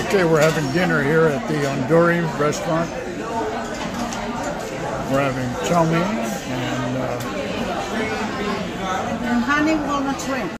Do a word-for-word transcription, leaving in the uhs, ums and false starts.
Okay, we're having dinner here at the Ondori restaurant. We're having chow mein and, uh, and honey walnut shrimp.